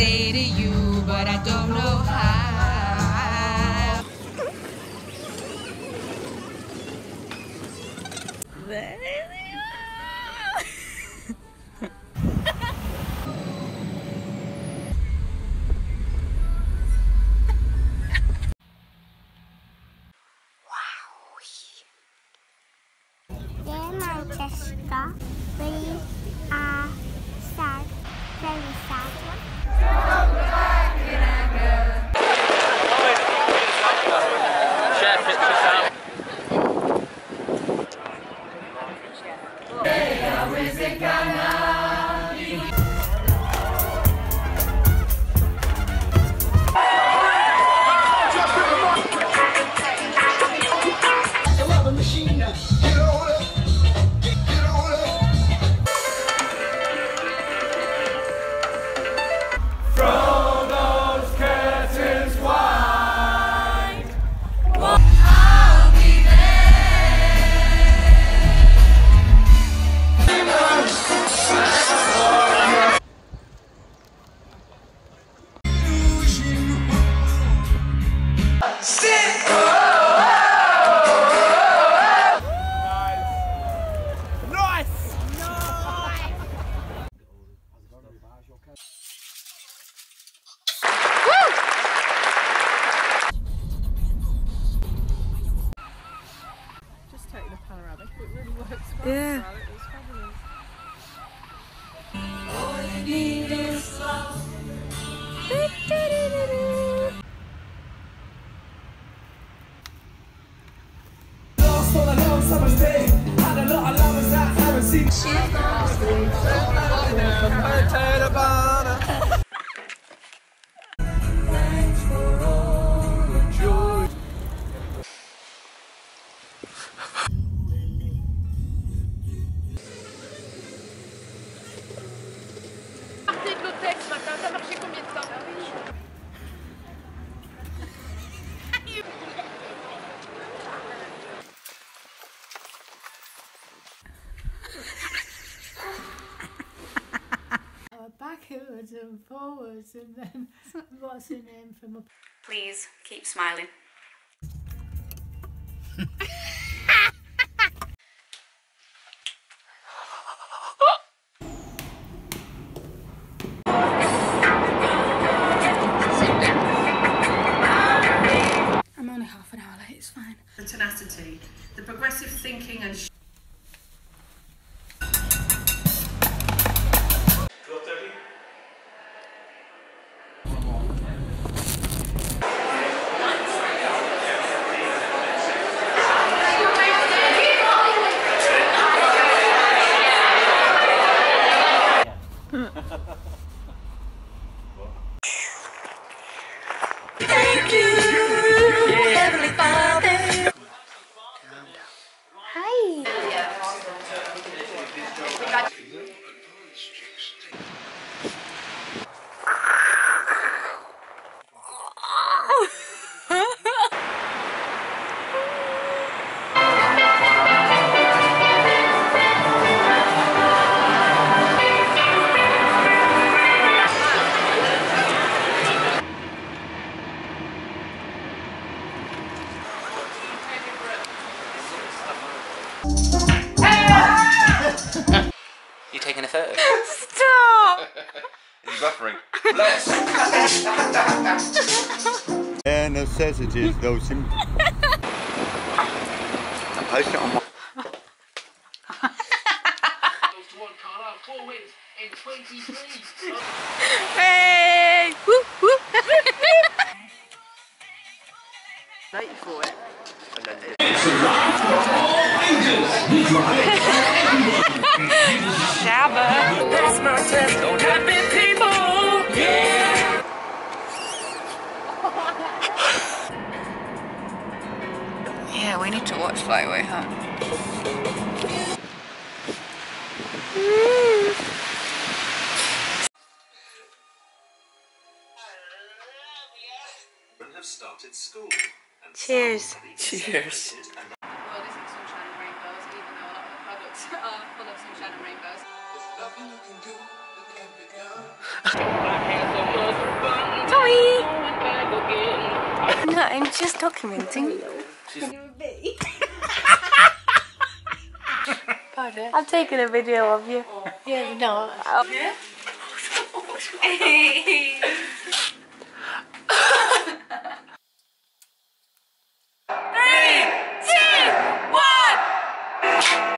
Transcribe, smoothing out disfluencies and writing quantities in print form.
say to you, but I don't know how. There they are. Dear Manchester, we are sad, very sad. Share pictures out. Taking a panoramic, it really works well. Yeah. It was fabulous. All you need is love. Lost on a long summer's day, had a lot of lovers that haven't seen. Potato banana. Thanks for all the joy. Partez de l'hôtel ce matin, t'as marché combien de temps? Backwards and forwards, and then what's her name from up? Please keep smiling. I'm only half an hour late, it's fine. The tenacity, the progressive thinking and Thank you, Heavenly Father. Hi. You taking a photo? Stop! Is he buffering? Bare necessities, though simple. I'm posting it on my... Hey! Woo, woo. Late for it. Shabba. That's my test. Happy people. Yeah. Yeah, we need to watch Flightway Home. Have started school. And Cheers. Cheers. The world isn't sunshine and rainbows, even though a lot of the products are full of sunshine and rainbows. There's nothing you can do that can be done. My hands on I'm just documenting. Pardon? I'm taking a video of you. Yeah, no. Oh.